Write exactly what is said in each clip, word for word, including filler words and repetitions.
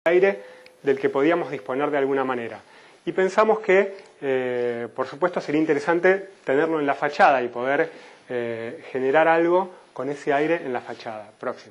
aire del que podíamos disponer de alguna manera. Y pensamos que, eh, por supuesto, sería interesante tenerlo en la fachada y poder eh, generar algo con ese aire en la fachada. Próxima.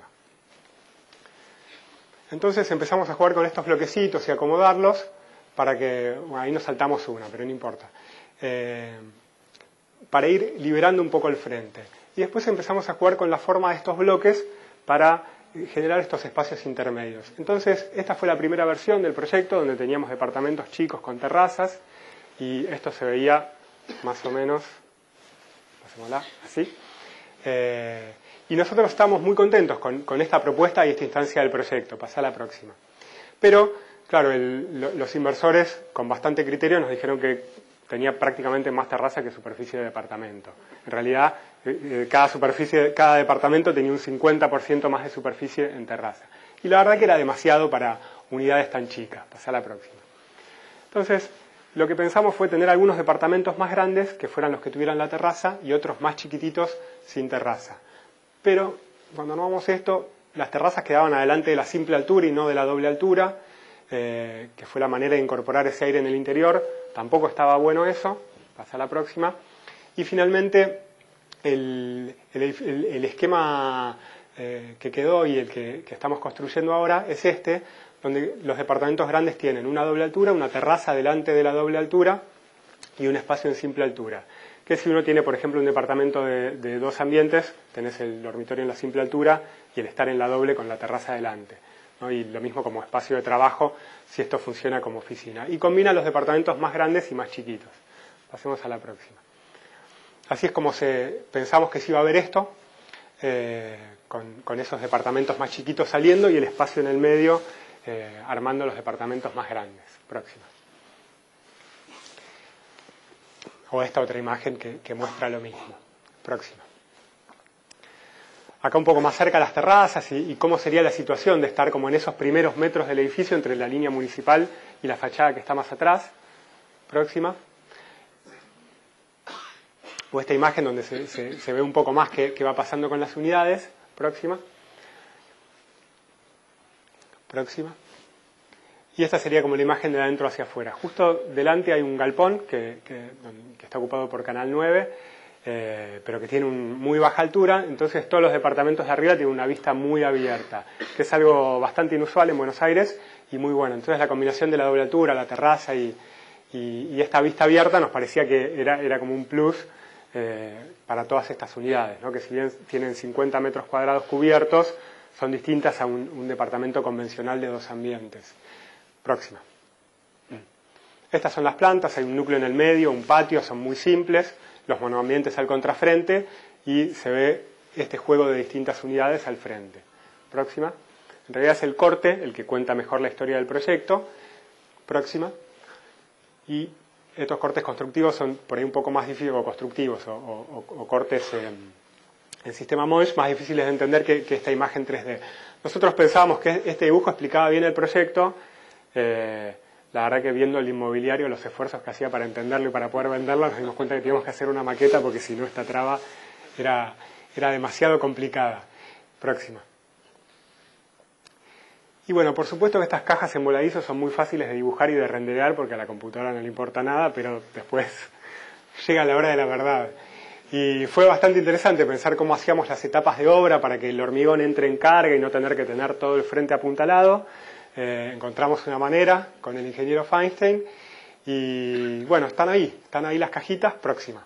Entonces empezamos a jugar con estos bloquecitos y acomodarlos para que, bueno, ahí nos saltamos una, pero no importa, eh, para ir liberando un poco el frente. Y después empezamos a jugar con la forma de estos bloques para generar estos espacios intermedios. Entonces, esta fue la primera versión del proyecto, donde teníamos departamentos chicos con terrazas, y esto se veía más o menos, pasémosla, así. Eh, y nosotros estamos muy contentos con, con esta propuesta y esta instancia del proyecto. Pasá a la próxima. Pero, claro, el, lo, los inversores, con bastante criterio, nos dijeron que tenía prácticamente más terraza que superficie de departamento. En realidad, eh, cada, superficie, cada departamento tenía un cincuenta por ciento más de superficie en terraza. Y la verdad que era demasiado para unidades tan chicas. Pasá a la próxima. Entonces, lo que pensamos fue tener algunos departamentos más grandes, que fueran los que tuvieran la terraza, y otros más chiquititos sin terraza. Pero, cuando no vamos esto, las terrazas quedaban adelante de la simple altura y no de la doble altura, eh, que fue la manera de incorporar ese aire en el interior. Tampoco estaba bueno eso. Pasa a la próxima. Y finalmente, el, el, el, el esquema eh, que quedó y el que, que estamos construyendo ahora es este, donde los departamentos grandes tienen una doble altura, una terraza delante de la doble altura y un espacio en simple altura. Que si uno tiene, por ejemplo, un departamento de, de dos ambientes, tenés el dormitorio en la simple altura y el estar en la doble con la terraza delante, ¿no? Y lo mismo como espacio de trabajo, si esto funciona como oficina. Y combina los departamentos más grandes y más chiquitos. Pasemos a la próxima. Así es como se, pensamos que se iba a ver esto, eh, con, con esos departamentos más chiquitos saliendo y el espacio en el medio eh, armando los departamentos más grandes. Próxima. O esta otra imagen que, que muestra lo mismo. Próxima. Acá un poco más cerca las terrazas y, y cómo sería la situación de estar como en esos primeros metros del edificio entre la línea municipal y la fachada que está más atrás. Próxima. O esta imagen donde se, se, se ve un poco más qué, qué va pasando con las unidades. Próxima. Próxima. Y esta sería como la imagen de adentro hacia afuera. Justo delante hay un galpón que, que, que está ocupado por Canal nueve, eh, pero que tiene un, muy baja altura, entonces todos los departamentos de arriba tienen una vista muy abierta, que es algo bastante inusual en Buenos Aires y muy bueno. Entonces la combinación de la doble altura, la terraza y, y, y esta vista abierta nos parecía que era, era como un plus eh, para todas estas unidades, ¿no? Que si bien tienen cincuenta metros cuadrados cubiertos, son distintas a un, un departamento convencional de dos ambientes. Próxima. Estas son las plantas, hay un núcleo en el medio, un patio, son muy simples, los monoambientes al contrafrente y se ve este juego de distintas unidades al frente. Próxima. En realidad es el corte el que cuenta mejor la historia del proyecto. Próxima. Y estos cortes constructivos son por ahí un poco más difíciles, o constructivos, o, o, o cortes en, en sistema Moix, más difíciles de entender que, que esta imagen tres D. Nosotros pensábamos que este dibujo explicaba bien el proyecto. Eh, la verdad que viendo el inmobiliario, los esfuerzos que hacía para entenderlo y para poder venderlo, nos dimos cuenta que teníamos que hacer una maqueta porque si no esta traba era, era demasiado complicada. Próxima. Y bueno, por supuesto que estas cajas en voladizo son muy fáciles de dibujar y de renderear porque a la computadora no le importa nada, pero después llega la hora de la verdad. Y fue bastante interesante pensar cómo hacíamos las etapas de obra para que el hormigón entre en carga y no tener que tener todo el frente apuntalado. Eh, encontramos una manera con el ingeniero Feinstein y bueno, están ahí, están ahí las cajitas. Próxima.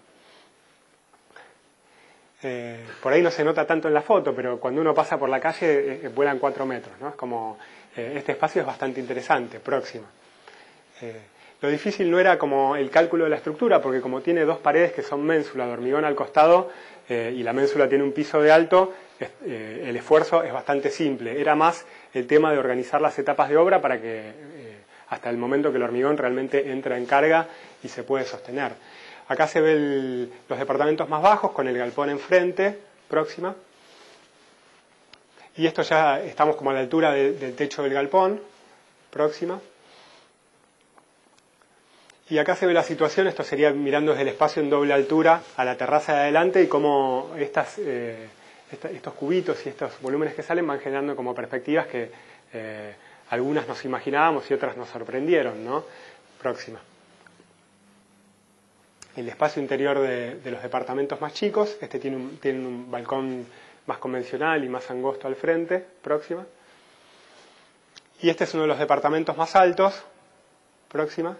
Eh, por ahí no se nota tanto en la foto, pero cuando uno pasa por la calle eh, vuelan cuatro metros, ¿no? Es como, eh, este espacio es bastante interesante. Próxima. Eh, lo difícil no era como el cálculo de la estructura, porque como tiene dos paredes que son ménsula de hormigón al costado eh, y la ménsula tiene un piso de alto, eh, el esfuerzo es bastante simple. Era más el tema de organizar las etapas de obra para que eh, hasta el momento que el hormigón realmente entra en carga y se puede sostener. Acá se ven los departamentos más bajos con el galpón enfrente. Próxima. Y esto ya estamos como a la altura de, del techo del galpón. Próxima. Y acá se ve la situación, esto sería mirando desde el espacio en doble altura a la terraza de adelante y cómo estas, eh, esta, estos cubitos y estos volúmenes que salen van generando como perspectivas que eh, algunas nos imaginábamos y otras nos sorprendieron, ¿no? Próxima. El espacio interior de, de los departamentos más chicos, este tiene un, tiene un balcón más convencional y más angosto al frente. Próxima. Y este es uno de los departamentos más altos. Próxima.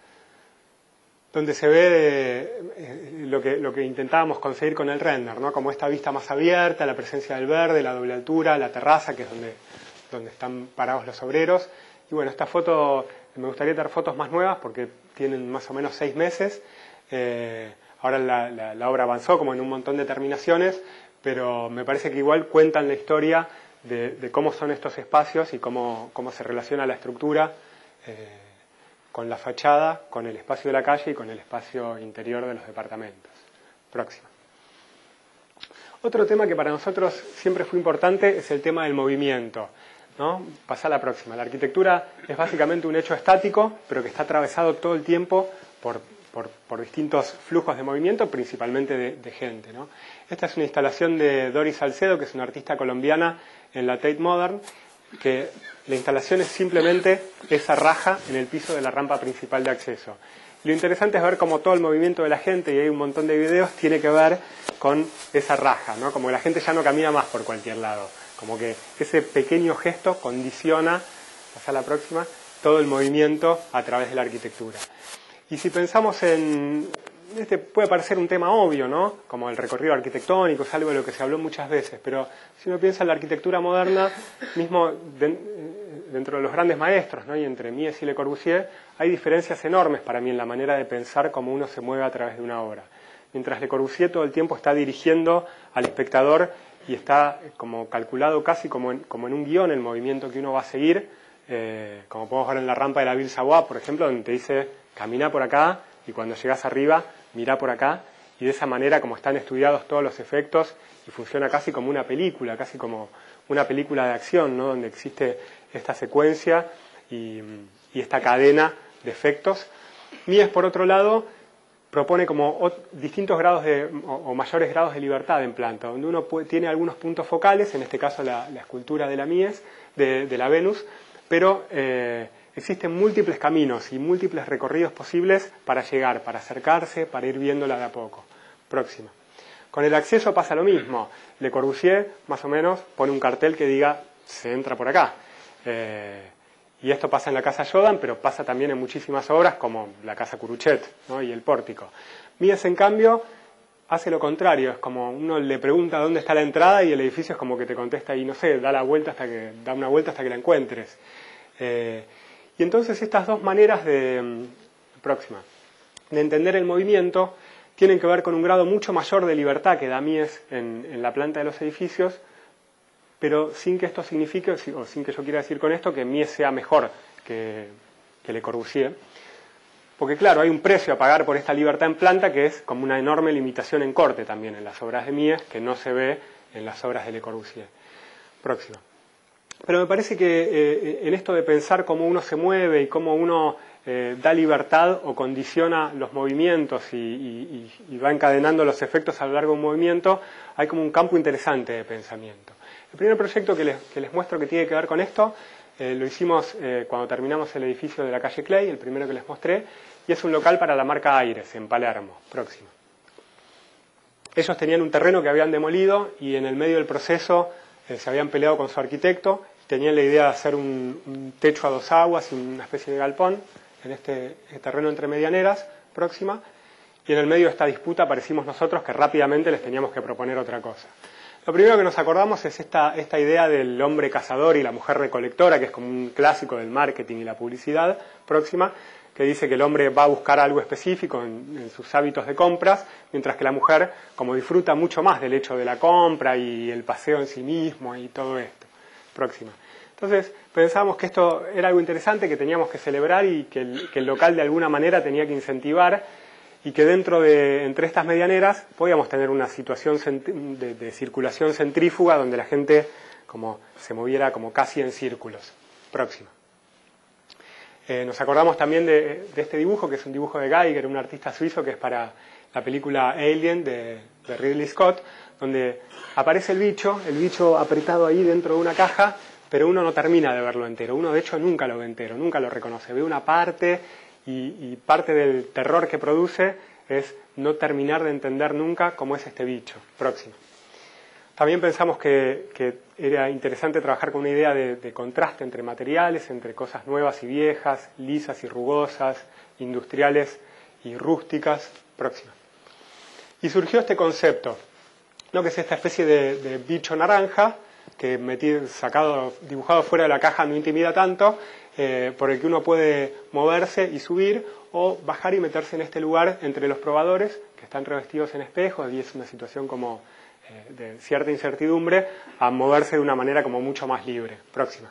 Donde se ve eh, lo, que, lo que intentábamos conseguir con el render, ¿no? Como esta vista más abierta, la presencia del verde, la doble altura, la terraza, que es donde, donde están parados los obreros. Y bueno, esta foto, me gustaría tener fotos más nuevas porque tienen más o menos seis meses. Eh, ahora la, la, la obra avanzó como en un montón de terminaciones, pero me parece que igual cuentan la historia de, de cómo son estos espacios y cómo, cómo se relaciona la estructura eh, con la fachada, con el espacio de la calle y con el espacio interior de los departamentos. Próxima. Otro tema que para nosotros siempre fue importante es el tema del movimiento, ¿no? Pasa a la próxima. La arquitectura es básicamente un hecho estático, pero que está atravesado todo el tiempo por Por, por distintos flujos de movimiento, principalmente de, de gente, ¿no? Esta es una instalación de Doris Salcedo, que es una artista colombiana en la Tate Modern, que la instalación es simplemente esa raja en el piso de la rampa principal de acceso. Lo interesante es ver cómo todo el movimiento de la gente, y hay un montón de videos, tiene que ver con esa raja, ¿no? Como que la gente ya no camina más por cualquier lado, como que ese pequeño gesto condiciona, pasa a la próxima, todo el movimiento a través de la arquitectura. Y si pensamos en, este puede parecer un tema obvio, ¿no? Como el recorrido arquitectónico, es algo de lo que se habló muchas veces, pero si uno piensa en la arquitectura moderna, mismo de, dentro de los grandes maestros, ¿no? Y entre Mies y Le Corbusier, hay diferencias enormes para mí en la manera de pensar cómo uno se mueve a través de una obra. Mientras Le Corbusier todo el tiempo está dirigiendo al espectador y está como calculado casi como en, como en un guión el movimiento que uno va a seguir, eh, como podemos ver en la rampa de la Ville Savoie, por ejemplo, donde te dice camina por acá y cuando llegas arriba, mira por acá, y de esa manera como están estudiados todos los efectos y funciona casi como una película, casi como una película de acción, ¿no? Donde existe esta secuencia y, y esta cadena de efectos. Mies, por otro lado, propone como o, distintos grados de, o, o mayores grados de libertad en planta, donde uno puede, tiene algunos puntos focales, en este caso la, la escultura de la Mies, de, de la Venus, pero eh, existen múltiples caminos y múltiples recorridos posibles para llegar, para acercarse, para ir viéndola de a poco. Próxima. Con el acceso pasa lo mismo. Le Corbusier, más o menos, pone un cartel que diga, se entra por acá. Eh, y esto pasa en la Casa Jordan, pero pasa también en muchísimas obras, como la Casa Curuchet, ¿no? Y el Pórtico. Mies, en cambio, hace lo contrario. Es como uno le pregunta dónde está la entrada y el edificio es como que te contesta y no sé, da la vuelta hasta que, da una vuelta hasta que la encuentres. Eh, Y entonces estas dos maneras de, próxima, de entender el movimiento tienen que ver con un grado mucho mayor de libertad que da Mies en, en la planta de los edificios, pero sin que esto signifique, o sin que yo quiera decir con esto, que Mies sea mejor que, que Le Corbusier. Porque claro, hay un precio a pagar por esta libertad en planta que es como una enorme limitación en corte también en las obras de Mies, que no se ve en las obras de Le Corbusier. Próxima. Pero me parece que eh, en esto de pensar cómo uno se mueve y cómo uno eh, da libertad o condiciona los movimientos y, y, y va encadenando los efectos a lo largo de un movimiento, hay como un campo interesante de pensamiento. El primer proyecto que les, que les muestro que tiene que ver con esto, eh, lo hicimos eh, cuando terminamos el edificio de la calle Clay, el primero que les mostré, y es un local para la marca Aires, en Palermo. Próximo. Ellos tenían un terreno que habían demolido y en el medio del proceso Eh, se habían peleado con su arquitecto, tenían la idea de hacer un, un techo a dos aguas, una especie de galpón en este, este terreno entre medianeras, próxima, y en el medio de esta disputa aparecimos nosotros que rápidamente les teníamos que proponer otra cosa. Lo primero que nos acordamos es esta, esta idea del hombre cazador y la mujer recolectora, que es como un clásico del marketing y la publicidad, próxima, que dice que el hombre va a buscar algo específico en, en sus hábitos de compras, mientras que la mujer, como disfruta mucho más del hecho de la compra y el paseo en sí mismo y todo esto. Próxima. Entonces, pensábamos que esto era algo interesante, que teníamos que celebrar y que el, que el local de alguna manera tenía que incentivar y que dentro de, entre estas medianeras, podíamos tener una situación de, de circulación centrífuga donde la gente como, se moviera como casi en círculos. Próxima. Eh, nos acordamos también de, de este dibujo, que es un dibujo de Geiger, un artista suizo, que es para la película Alien de, de Ridley Scott, donde aparece el bicho, el bicho apretado ahí dentro de una caja, pero uno no termina de verlo entero. Uno, de hecho, nunca lo ve entero, nunca lo reconoce. Ve una parte y, y parte del terror que produce es no terminar de entender nunca cómo es este bicho. Próximo. También pensamos que, que era interesante trabajar con una idea de, de contraste entre materiales, entre cosas nuevas y viejas, lisas y rugosas, industriales y rústicas. Próxima. Y surgió este concepto, ¿no? Que es esta especie de, de bicho naranja, que metido, sacado, dibujado fuera de la caja no intimida tanto, eh, por el que uno puede moverse y subir o bajar y meterse en este lugar entre los probadores, que están revestidos en espejos, y es una situación como eh, de cierta incertidumbre, a moverse de una manera como mucho más libre. Próxima.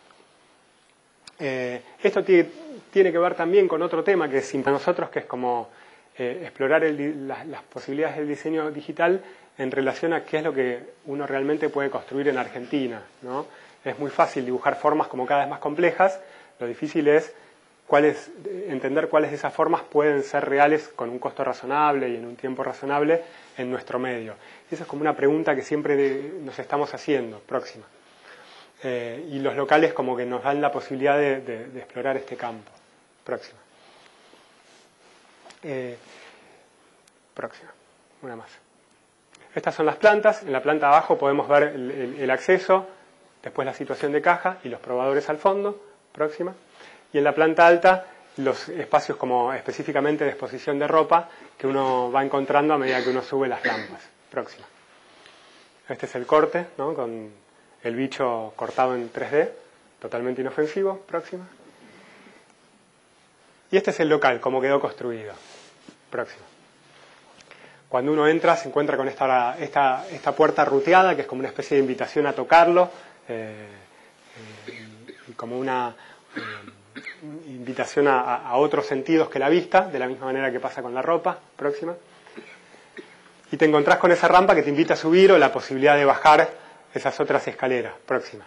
Eh, esto tiene, tiene que ver también con otro tema que es para nosotros, que es como eh, explorar el, las, las posibilidades del diseño digital en relación a qué es lo que uno realmente puede construir en Argentina, ¿no? Es muy fácil dibujar formas como cada vez más complejas, lo difícil es cuáles, entender cuáles de esas formas pueden ser reales con un costo razonable y en un tiempo razonable en nuestro medio. Y esa es como una pregunta que siempre de, nos estamos haciendo. Próxima. Eh, y los locales como que nos dan la posibilidad de, de, de explorar este campo. Próxima. Eh, próxima. Una más. Estas son las plantas. En la planta de abajo podemos ver el, el, el acceso, después la situación de caja y los probadores al fondo. Próxima. Y en la planta alta los espacios como específicamente de exposición de ropa que uno va encontrando a medida que uno sube las rampas. Próxima. Este es el corte, ¿no? Con el bicho cortado en tres D, totalmente inofensivo. Próxima. Y este es el local, como quedó construido. Próximo. Cuando uno entra se encuentra con esta, esta, esta puerta ruteada, que es como una especie de invitación a tocarlo, eh, eh, como una eh, invitación a, a otros sentidos que la vista, de la misma manera que pasa con la ropa. Próxima. Y te encontrás con esa rampa que te invita a subir o la posibilidad de bajar esas otras escaleras. Próxima.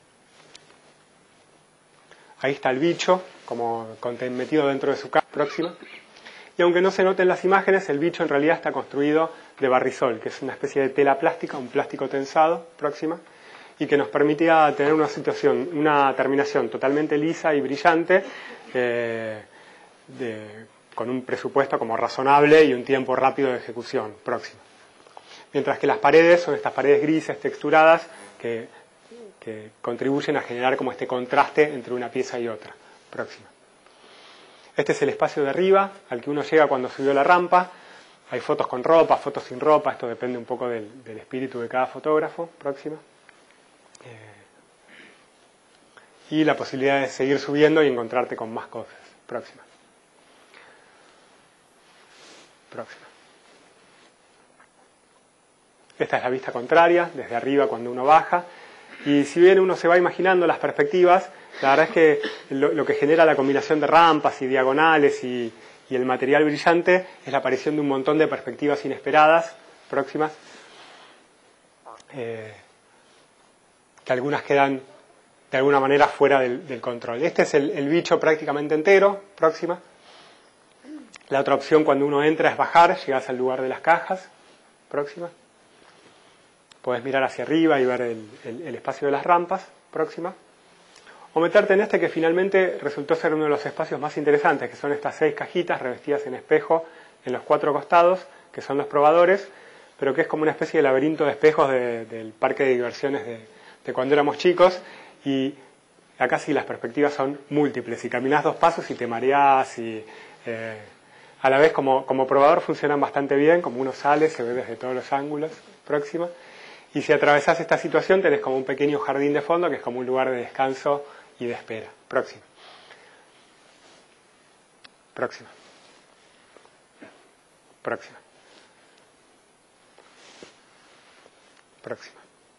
Ahí está el bicho, como metido dentro de su casa. Próxima. Y aunque no se noten las imágenes, el bicho en realidad está construido de barrisol, que es una especie de tela plástica, un plástico tensado. Próxima. Y que nos permitía tener una situación, una terminación totalmente lisa y brillante, eh, de, con un presupuesto como razonable y un tiempo rápido de ejecución. Próximo. Mientras que las paredes son estas paredes grises, texturadas, que, que contribuyen a generar como este contraste entre una pieza y otra. Próxima. Este es el espacio de arriba, al que uno llega cuando subió la rampa. Hay fotos con ropa, fotos sin ropa, esto depende un poco del, del espíritu de cada fotógrafo. Próxima. Eh, y la posibilidad de seguir subiendo y encontrarte con más cosas. Próxima. Próxima. Esta es la vista contraria, desde arriba cuando uno baja. Y si bien uno se va imaginando las perspectivas, la verdad es que lo, lo que genera la combinación de rampas y diagonales y, y el material brillante es la aparición de un montón de perspectivas inesperadas, próximas, eh, que algunas quedan de alguna manera fuera del, del control. Este es el, el bicho prácticamente entero. Próxima. La otra opción cuando uno entra es bajar, llegas al lugar de las cajas. Próxima. Podés mirar hacia arriba y ver el, el, el espacio de las rampas. Próxima. O meterte en este que finalmente resultó ser uno de los espacios más interesantes, que son estas seis cajitas revestidas en espejo en los cuatro costados, que son los probadores, pero que es como una especie de laberinto de espejos de, del parque de diversiones de, de cuando éramos chicos. Y acá sí las perspectivas son múltiples, y caminás dos pasos y te mareás, y eh, a la vez como, como probador funcionan bastante bien, como uno sale, se ve desde todos los ángulos. Próxima. Y si atravesás esta situación tenés como un pequeño jardín de fondo, que es como un lugar de descanso y de espera. Próxima. Próxima. Próxima. Próxima.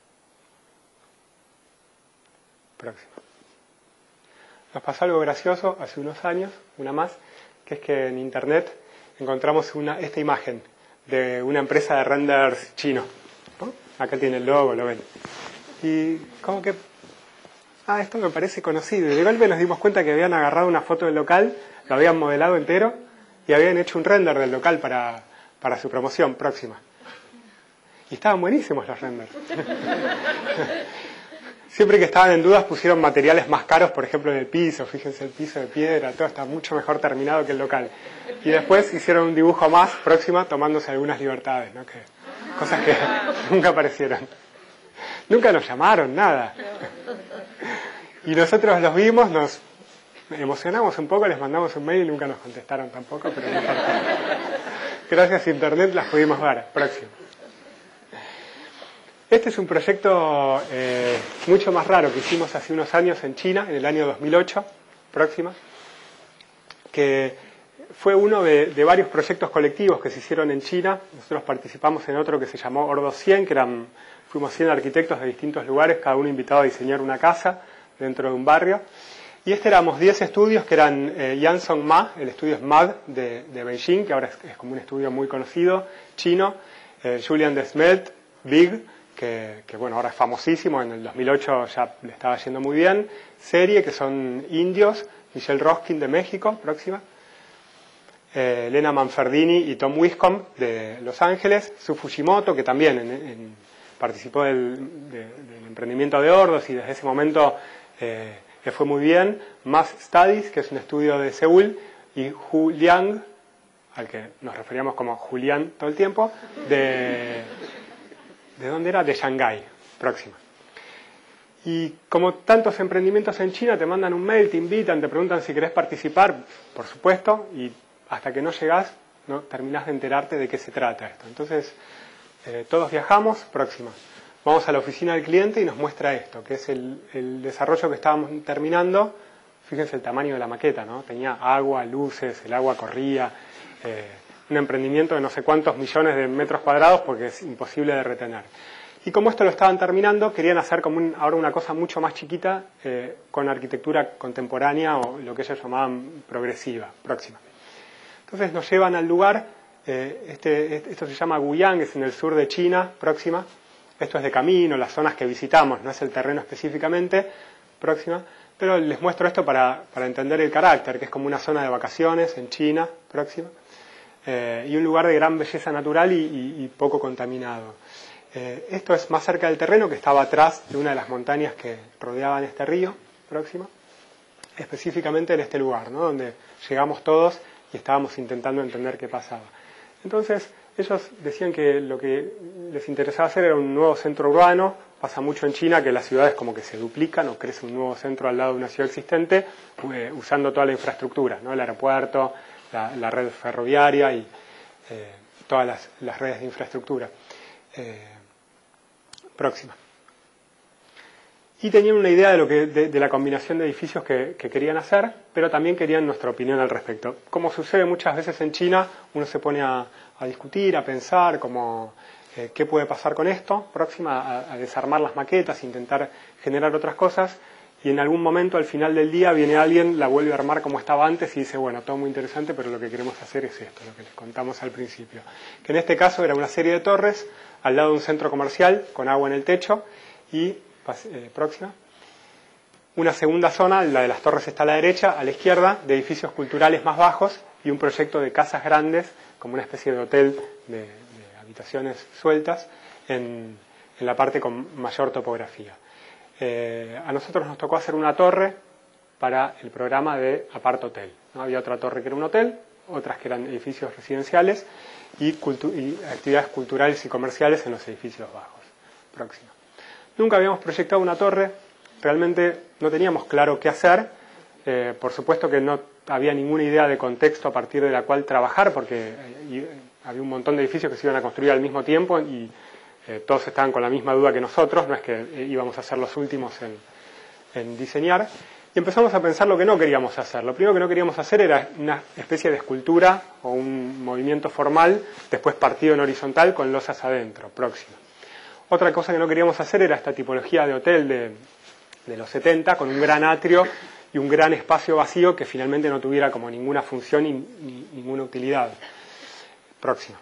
Próxima. Nos pasó algo gracioso hace unos años, una más, que es que en internet encontramos una, esta imagen de una empresa de renders chino, ¿no? Acá tiene el logo, lo ven. Y como que, ah, esto me parece conocido. Y de golpe nos dimos cuenta que habían agarrado una foto del local, lo habían modelado entero y habían hecho un render del local para, para su promoción próxima. Y estaban buenísimos los renders. siempre que estaban en dudas pusieron materiales más caros, por ejemplo en el piso, fíjense el piso de piedra, todo está mucho mejor terminado que el local. Y después hicieron un dibujo más, Próxima, tomándose algunas libertades, ¿no? Que, cosas que nunca aparecieron. Nunca nos llamaron, nada. Y nosotros los vimos, nos emocionamos un poco, les mandamos un mail y nunca nos contestaron tampoco, pero no importa. Gracias a Internet las pudimos ver. Próximo. Este es un proyecto eh, mucho más raro que hicimos hace unos años en China, en el año dos mil ocho, Próxima, que fue uno de, de varios proyectos colectivos que se hicieron en China. Nosotros participamos en otro que se llamó Ordo cien, que eran, fuimos cien arquitectos de distintos lugares, cada uno invitado a diseñar una casa dentro de un barrio. Y este éramos diez estudios que eran eh, Yansong Ma, el estudio es M A D de, de Beijing, que ahora es, es como un estudio muy conocido, chino, eh, Julian Desmet, Big, Que, que bueno, ahora es famosísimo, en el dos mil ocho ya le estaba yendo muy bien, Serie, que son indios, Michelle Roskin de México, Próxima, eh, Elena Manfredini y Tom Wiscombe de Los Ángeles, Su Fujimoto, que también en, en, participó del, de, del emprendimiento de Ordos y desde ese momento eh, le fue muy bien, Mass Studies, que es un estudio de Seúl, y Hu Liang, al que nos referíamos como Julián todo el tiempo, de... ¿De dónde era? De Shanghái, Próxima. Y como tantos emprendimientos en China, te mandan un mail, te invitan, te preguntan si querés participar, por supuesto, y hasta que no llegás, no terminás de enterarte de qué se trata esto. Entonces, eh, todos viajamos, Próxima. Vamos a la oficina del cliente y nos muestra esto, que es el, el desarrollo que estábamos terminando. Fíjense el tamaño de la maqueta, ¿no? Tenía agua, luces, el agua corría... Eh, un emprendimiento de no sé cuántos millones de metros cuadrados porque es imposible de retener. Y como esto lo estaban terminando, querían hacer como un, ahora una cosa mucho más chiquita eh, con arquitectura contemporánea o lo que ellos llamaban progresiva, Próxima. Entonces nos llevan al lugar, eh, este, esto se llama Guyang, es en el sur de China, Próxima. Esto es de camino, las zonas que visitamos, no es el terreno específicamente, Próxima. Pero les muestro esto para, para entender el carácter, que es como una zona de vacaciones en China, Próxima. Eh, y un lugar de gran belleza natural y, y, y poco contaminado. Eh, esto es más cerca del terreno, que estaba atrás de una de las montañas que rodeaban este río, Próxima, específicamente en este lugar, ¿no? Donde llegamos todos y estábamos intentando entender qué pasaba. Entonces, ellos decían que lo que les interesaba hacer era un nuevo centro urbano. Pasa mucho en China que las ciudades como que se duplican o crece un nuevo centro al lado de una ciudad existente, eh, usando toda la infraestructura, ¿no? El aeropuerto, La, la red ferroviaria y eh, todas las, las redes de infraestructura. Eh, Próxima. Y tenían una idea de, lo que, de, de la combinación de edificios que, que querían hacer, pero también querían nuestra opinión al respecto. Como sucede muchas veces en China, uno se pone a, a discutir, a pensar como, eh, qué puede pasar con esto, Próxima, a, a desarmar las maquetas, intentar generar otras cosas. Y en algún momento, al final del día, viene alguien, la vuelve a armar como estaba antes y dice, bueno, todo muy interesante, pero lo que queremos hacer es esto, lo que les contamos al principio. Que en este caso era una serie de torres al lado de un centro comercial con agua en el techo y, eh, Próxima, una segunda zona, la de las torres está a la derecha, a la izquierda, de edificios culturales más bajos y un proyecto de casas grandes, como una especie de hotel de, de habitaciones sueltas, en, en la parte con mayor topografía. Eh, a nosotros nos tocó hacer una torre para el programa de Apart Hotel, ¿no? Había otra torre que era un hotel, otras que eran edificios residenciales y, cultu- y actividades culturales y comerciales en los edificios bajos. Próximo. Nunca habíamos proyectado una torre, realmente no teníamos claro qué hacer, eh, por supuesto que no había ninguna idea de contexto a partir de la cual trabajar, porque eh, había un montón de edificios que se iban a construir al mismo tiempo y Eh, todos estaban con la misma duda que nosotros, no es que eh, íbamos a ser los últimos en, en diseñar, y empezamos a pensar lo que no queríamos hacer. Lo primero que no queríamos hacer era una especie de escultura o un movimiento formal, después partido en horizontal con losas adentro, Próxima. Otra cosa que no queríamos hacer era esta tipología de hotel de, de los setenta, con un gran atrio y un gran espacio vacío que finalmente no tuviera como ninguna función y ni, ninguna utilidad. Próxima.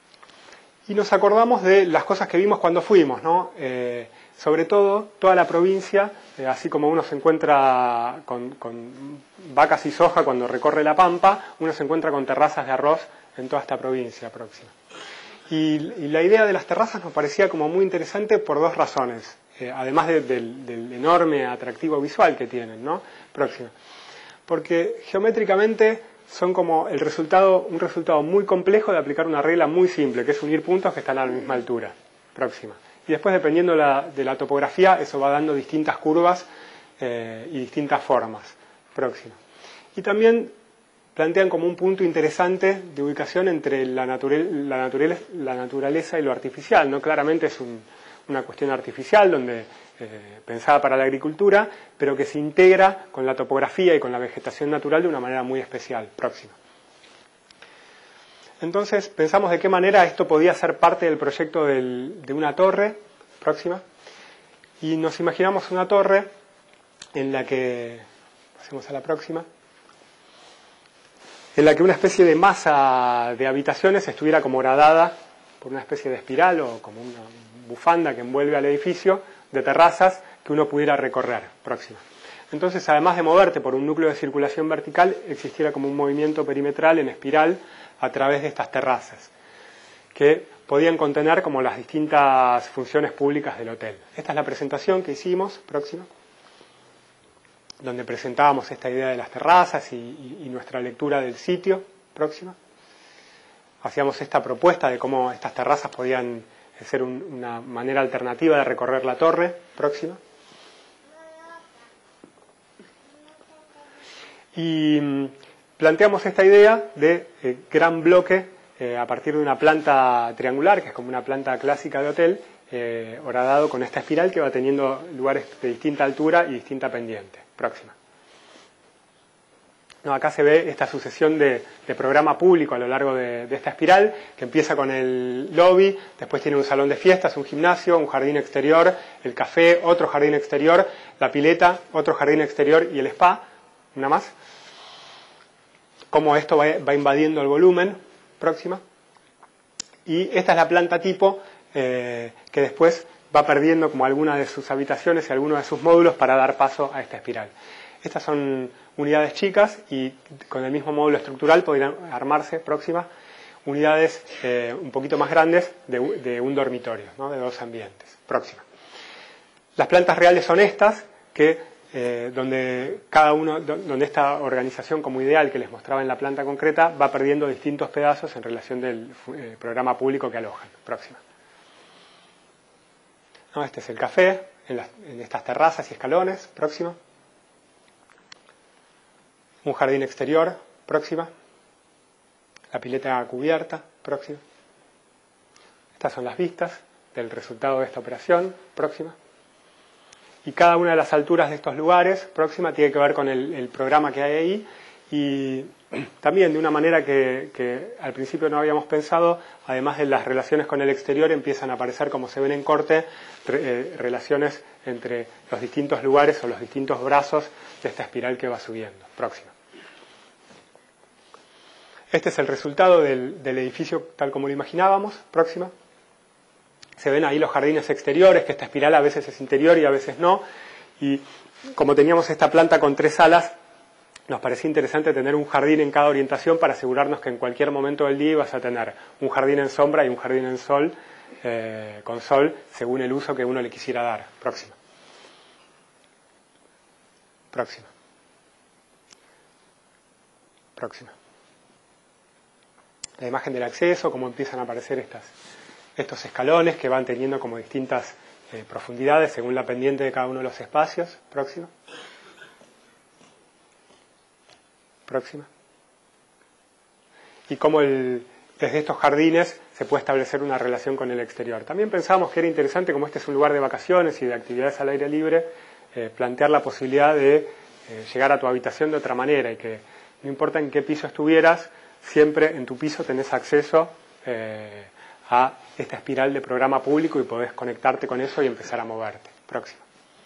Y nos acordamos de las cosas que vimos cuando fuimos, ¿no? Eh, sobre todo, toda la provincia, eh, así como uno se encuentra con, con vacas y soja cuando recorre la Pampa, uno se encuentra con terrazas de arroz en toda esta provincia Próxima. Y, y la idea de las terrazas nos parecía como muy interesante por dos razones. eh, además de, del, del enorme atractivo visual que tienen, ¿no? Próxima. Porque geométricamente son como el resultado, un resultado muy complejo de aplicar una regla muy simple, que es unir puntos que están a la misma altura. Próxima. Y después, dependiendo de la, de la topografía, eso va dando distintas curvas eh, y distintas formas. Próxima. Y también plantean como un punto interesante de ubicación entre la, natural, la, naturaleza, la naturaleza y lo artificial, ¿no? Claramente es un, una cuestión artificial donde eh, pensada para la agricultura, pero que se integra con la topografía y con la vegetación natural de una manera muy especial. Próxima. Entonces, pensamos de qué manera esto podía ser parte del proyecto del, de una torre. Próxima. Y nos imaginamos una torre en la que, pasemos a la próxima, en la que una especie de masa de habitaciones estuviera como gradada por una especie de espiral o como una bufanda que envuelve al edificio de terrazas que uno pudiera recorrer. Próxima. Entonces, además de moverte por un núcleo de circulación vertical, existiera como un movimiento perimetral en espiral a través de estas terrazas, que podían contener como las distintas funciones públicas del hotel. Esta es la presentación que hicimos. Próxima. Donde presentábamos esta idea de las terrazas y, y, y nuestra lectura del sitio. Próxima. Hacíamos esta propuesta de cómo estas terrazas podían ser un, una manera alternativa de recorrer la torre. Próxima. Y mmm, planteamos esta idea de eh, gran bloque eh, a partir de una planta triangular, que es como una planta clásica de hotel, eh, horadado con esta espiral que va teniendo lugares de distinta altura y distinta pendiente. Próxima. No, acá se ve esta sucesión de, de programa público a lo largo de, de esta espiral, que empieza con el lobby, después tiene un salón de fiestas, un gimnasio, un jardín exterior, el café, otro jardín exterior, la pileta, otro jardín exterior y el spa, una más. Cómo esto va, va invadiendo el volumen. Próxima. Y esta es la planta tipo eh, que después va perdiendo como algunas de sus habitaciones y algunos de sus módulos para dar paso a esta espiral. Estas son unidades chicas y con el mismo módulo estructural podrían armarse, próxima, unidades eh, un poquito más grandes de, de un dormitorio, ¿no? De dos ambientes. Próxima. Las plantas reales son estas, que eh, donde cada uno, donde esta organización como ideal que les mostraba en la planta concreta va perdiendo distintos pedazos en relación del eh, programa público que alojan. Próxima. No, este es el café, en, las, en estas terrazas y escalones. Próxima. Un jardín exterior. Próxima. La pileta cubierta. Próxima. Estas son las vistas del resultado de esta operación. Próxima. Y cada una de las alturas de estos lugares, próxima, tiene que ver con el, el programa que hay ahí. Y también de una manera que, que al principio no habíamos pensado, además de las relaciones con el exterior, empiezan a aparecer, como se ven en corte, re, eh, relaciones entre los distintos lugares o los distintos brazos de esta espiral que va subiendo. Próxima. Este es el resultado del, del edificio tal como lo imaginábamos. Próxima. Se ven ahí los jardines exteriores, que esta espiral a veces es interior y a veces no. Y como teníamos esta planta con tres alas, nos parecía interesante tener un jardín en cada orientación para asegurarnos que en cualquier momento del día ibas a tener un jardín en sombra y un jardín en sol, eh, con sol, según el uso que uno le quisiera dar. Próxima. Próxima. Próxima. La imagen del acceso, cómo empiezan a aparecer estas... estos escalones que van teniendo como distintas eh, profundidades según la pendiente de cada uno de los espacios. Próxima. Próxima. Y cómo el, desde estos jardines se puede establecer una relación con el exterior. También pensábamos que era interesante, como este es un lugar de vacaciones y de actividades al aire libre, eh, plantear la posibilidad de eh, llegar a tu habitación de otra manera y que no importa en qué piso estuvieras, siempre en tu piso tenés acceso eh, a esta espiral de programa público y podés conectarte con eso y empezar a moverte. Próximo.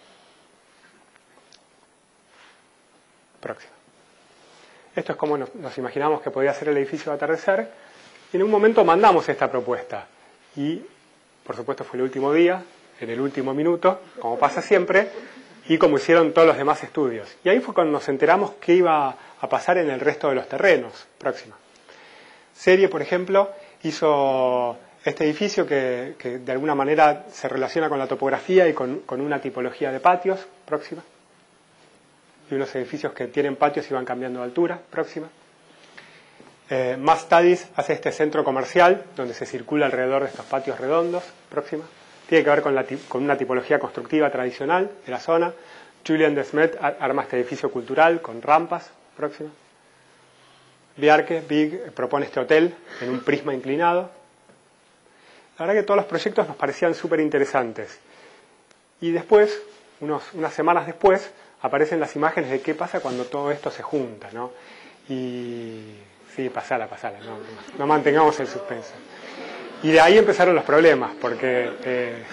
Próximo. Esto es como nos, nos imaginamos que podía ser el edificio de atardecer. Y en un momento mandamos esta propuesta. Y, por supuesto, fue el último día, en el último minuto, como pasa siempre, y como hicieron todos los demás estudios. Y ahí fue cuando nos enteramos qué iba a pasar en el resto de los terrenos. Próximo. Serie, por ejemplo, hizo este edificio que, que de alguna manera se relaciona con la topografía y con, con una tipología de patios, próxima. Y unos edificios que tienen patios y van cambiando de altura, próxima. Eh, Mass Studies hace este centro comercial donde se circula alrededor de estos patios redondos, próxima. Tiene que ver con, la, con una tipología constructiva tradicional de la zona. Julian Desmet arma este edificio cultural con rampas, próxima. Bjarke Big propone este hotel en un prisma inclinado. La verdad que todos los proyectos nos parecían súper interesantes. Y después, unos, unas semanas después, aparecen las imágenes de qué pasa cuando todo esto se junta, ¿no? Y sí, pasala, pasala, no, no mantengamos el suspenso. Y de ahí empezaron los problemas, porque eh,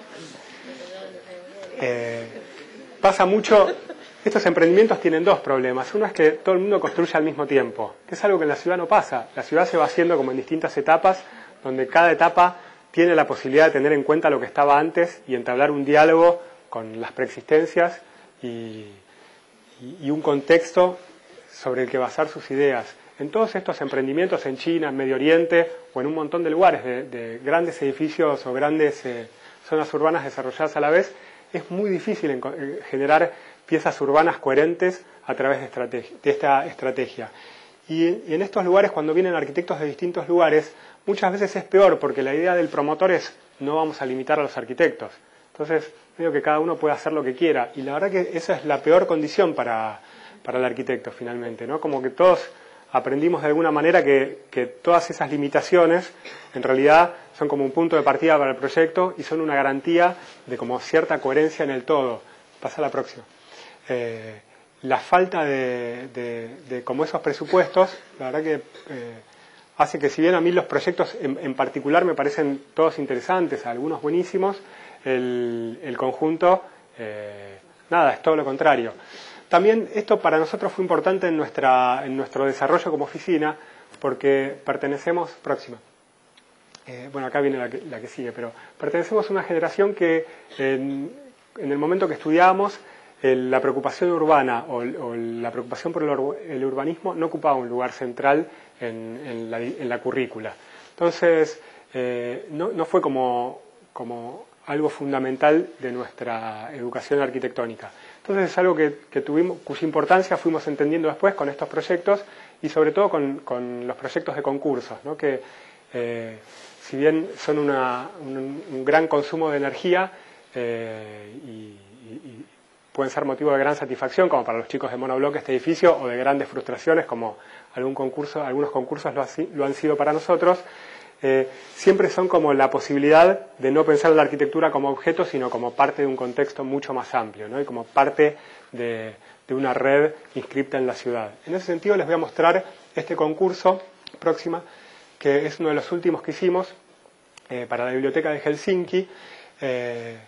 eh, pasa mucho. Estos emprendimientos tienen dos problemas. Uno es que todo el mundo construye al mismo tiempo, que es algo que en la ciudad no pasa. La ciudad se va haciendo como en distintas etapas, donde cada etapa tiene la posibilidad de tener en cuenta lo que estaba antes y entablar un diálogo con las preexistencias y, y, y un contexto sobre el que basar sus ideas. En todos estos emprendimientos en China, en Medio Oriente o en un montón de lugares de, de grandes edificios o grandes eh, zonas urbanas desarrolladas a la vez, es muy difícil en, en generar piezas urbanas coherentes a través de, estrategia, de esta estrategia. Y, y en estos lugares, cuando vienen arquitectos de distintos lugares, muchas veces es peor, porque la idea del promotor es no vamos a limitar a los arquitectos. Entonces, digo que cada uno puede hacer lo que quiera. Y la verdad que esa es la peor condición para, para el arquitecto, finalmente, ¿no? Como que todos aprendimos de alguna manera que, que todas esas limitaciones, en realidad, son como un punto de partida para el proyecto y son una garantía de como cierta coherencia en el todo. Pasa a la próxima. Eh, la falta de, de, de como esos presupuestos, la verdad que eh, hace que si bien a mí los proyectos en, en particular me parecen todos interesantes, algunos buenísimos, el, el conjunto, eh, nada, es todo lo contrario. También esto para nosotros fue importante en, nuestra, en nuestro desarrollo como oficina, porque pertenecemos, próxima, eh, bueno acá viene la que, la que sigue, pero pertenecemos a una generación que en, en el momento que estudiábamos, el, la preocupación urbana o, o la preocupación por el, el urbanismo no ocupaba un lugar central en, en, la, en la currícula. Entonces, eh, no, no fue como, como algo fundamental de nuestra educación arquitectónica. Entonces es algo que, que tuvimos, cuya importancia fuimos entendiendo después con estos proyectos y sobre todo con, con los proyectos de concursos, ¿no? Que eh, si bien son una, un, un gran consumo de energía eh, y, y, y pueden ser motivo de gran satisfacción, como para los chicos de Monobloque este edificio, o de grandes frustraciones, como algún concurso, algunos concursos lo, así, lo han sido para nosotros, eh, siempre son como la posibilidad de no pensar en la arquitectura como objeto, sino como parte de un contexto mucho más amplio, ¿no? Y como parte de, de una red inscripta en la ciudad. En ese sentido les voy a mostrar este concurso, próxima, que es uno de los últimos que hicimos eh, para la biblioteca de Helsinki, eh,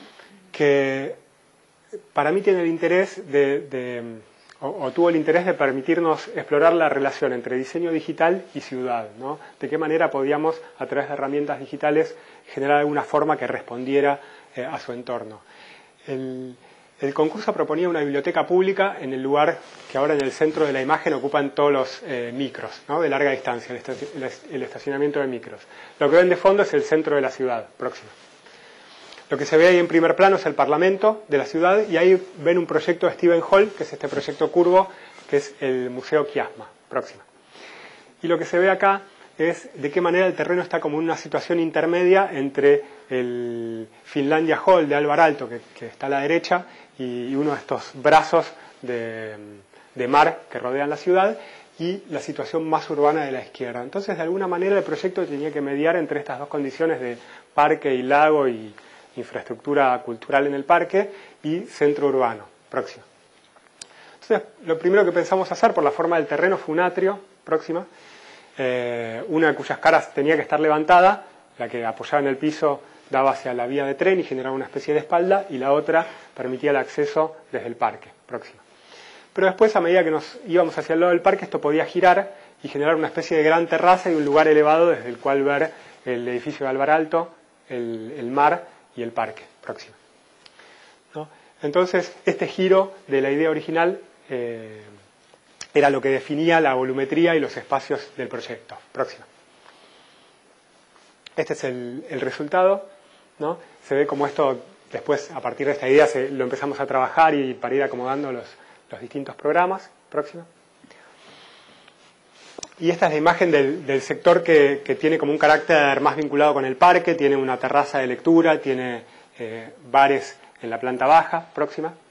que para mí tiene el interés de, de o, o tuvo el interés de permitirnos explorar la relación entre diseño digital y ciudad, ¿no? De qué manera podíamos, a través de herramientas digitales, generar alguna forma que respondiera eh, a su entorno. El, el concurso proponía una biblioteca pública en el lugar que ahora en el centro de la imagen ocupan todos los eh, micros, ¿no? De larga distancia, el, el estacionamiento de micros. Lo que ven de fondo es el centro de la ciudad, próximo. Lo que se ve ahí en primer plano es el Parlamento de la ciudad y ahí ven un proyecto de Stephen Hall, que es este proyecto curvo, que es el Museo Kiasma, próxima. Y lo que se ve acá es de qué manera el terreno está como en una situación intermedia entre el Finlandia Hall de Alvar Aalto, que, que está a la derecha, y uno de estos brazos de, de mar que rodean la ciudad, y la situación más urbana de la izquierda. Entonces, de alguna manera, el proyecto tenía que mediar entre estas dos condiciones de parque y lago y infraestructura cultural en el parque y centro urbano, próximo. Entonces, lo primero que pensamos hacer por la forma del terreno fue un atrio, próxima, eh, una de cuyas caras tenía que estar levantada, la que apoyaba en el piso daba hacia la vía de tren y generaba una especie de espalda, y la otra permitía el acceso desde el parque, próxima. Pero después, a medida que nos íbamos hacia el lado del parque, esto podía girar y generar una especie de gran terraza y un lugar elevado desde el cual ver el edificio de Alvar Aalto, el, el mar y el parque, próximo, ¿no? Entonces, este giro de la idea original eh, era lo que definía la volumetría y los espacios del proyecto, próximo. Este es el, el resultado, ¿no? Se ve como esto, después, a partir de esta idea, se, lo empezamos a trabajar y para ir acomodando los, los distintos programas. Próxima. Y esta es la imagen del, del sector que, que tiene como un carácter más vinculado con el parque, tiene una terraza de lectura, tiene eh, bares en la planta baja. Próxima.